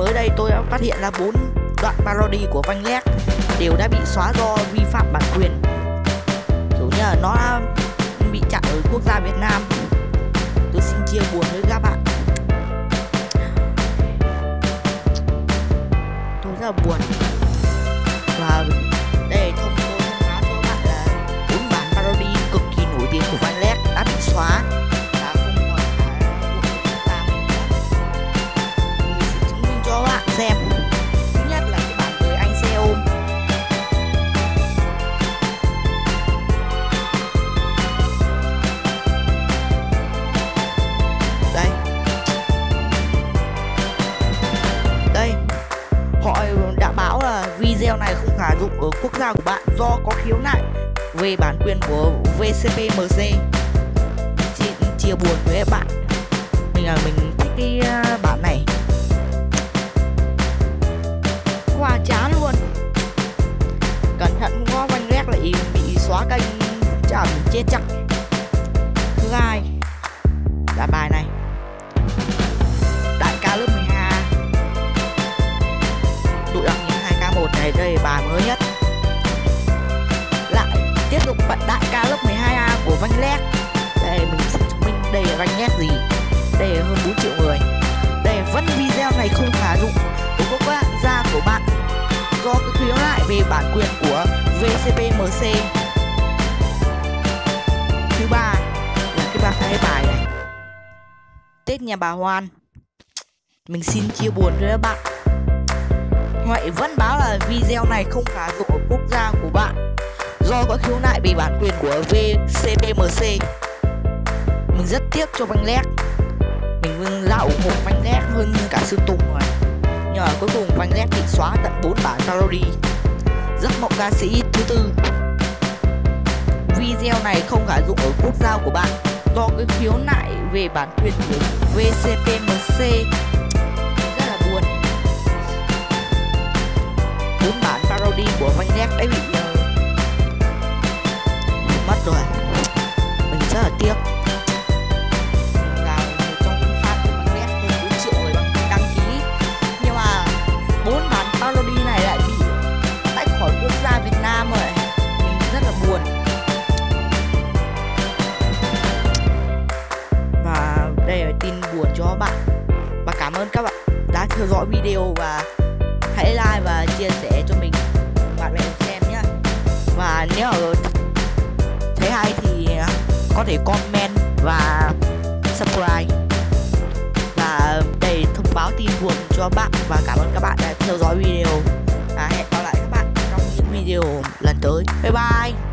mới đây tôi đã phát hiện ra 4 đoạn parody của Vanh Leg đều đã bị xóa do vi phạm bản quyền, kiểu như là nó đã bị chặn ở quốc gia Việt Nam. Tôi xin chia buồn với các bạn, tôi rất là buồn. Và đây tôi thông báo cho các bạn là 4 bản parody cực kỳ nổi tiếng của Vanh Leg đã bị xóa và không còn khả năng mình sẽ chứng minh cho các bạn xem. Thứ nhất là cái bản người anh xe ôm. Đây, họ đã báo là video này không khả dụng ở quốc gia của bạn do có khiếu nại về bản quyền của VCPMC. Chia buồn với các bạn, mình thích cái bản này quá chán luôn. Cẩn thận không có Vanh Leg lại bị xóa kênh, chả mình chết chắc. Thứ hai là bài này, đại ca lớp 12 đội đặc nhiệm 2K1 này. Đây là bài mới nhất, lại tiếp tục bật đại ca lớp 12A của Vanh Leg. Đây mình sẽ chứng minh đây là Vanh Leg gì. Đây là hơn 4 triệu người. Đây vẫn video này không khả dụng của quốc gia của bạn do cái khiếu nại về bản quyền của VCPMC. Thứ ba là cái bài này, Tết nhà bà Hoan. Mình xin chia buồn với các bạn, Huệ vẫn báo là video này không khả dụng ở quốc gia của bạn do có khiếu nại về bản quyền của VCPMC. Mình rất tiếc cho Vanh Leg, mình đã ủng hộ Vanh Leg hơn cả Sơn Tùng rồi, nhưng mà cuối cùng Vanh Leg bị xóa tận 4 bản parody. Giấc mộng ca sĩ thứ tư, video này không khả dụng ở quốc gia của bạn do cái khiếu nại về bản quyền của VCPMC. Rất là buồn, 4 bản parody của Vanh Leg đã bị mất rồi. Mình rất là tiếc. Là một trong những fan của Vanh Leg, hơn 4 triệu người đăng ký, nhưng mà 4 bản parody này lại bị tách khỏi quốc gia Việt Nam rồi. Mình rất là buồn. Và đây là tin buồn cho các bạn. Và cảm ơn các bạn đã theo dõi video, và hãy like và chia sẻ cho mình bạn bè xem nhé. Và nếu thấy hay thì có thể comment và subscribe. Và đây thông báo tin buồn cho bạn, và cảm ơn các bạn đã theo dõi video. Hẹn gặp lại các bạn trong những video lần tới. Bye bye.